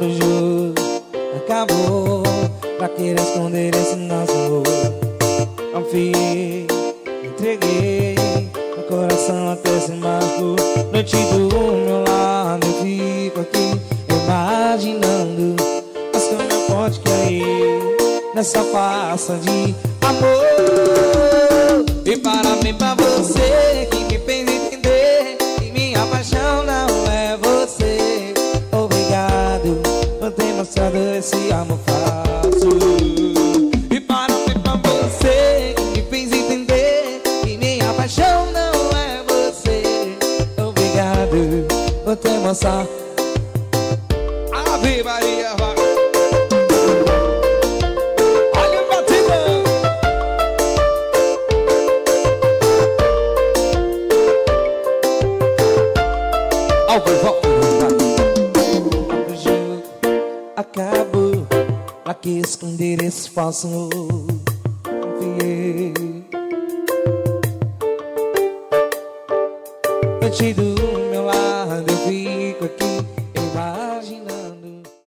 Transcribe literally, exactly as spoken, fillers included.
O jogo acabou, pra querer esconder esse nosso amor. Confiei, entreguei meu coração até se machucou. Noite do meu lado, eu fico aqui imaginando, mas como eu pode cair nessa farsa de amor. E parabéns pra você que me fez entender que minha paixão não é você. Obrigado por ter mostrado esse amor falso. E parabéns pra você que me fez entender que minha paixão não é você. Obrigado por ter mostrado. Ave Maria, vai. Olha o batidão. O jogo acabou, pra que esconder esse falso amor? Confiei, eu te dou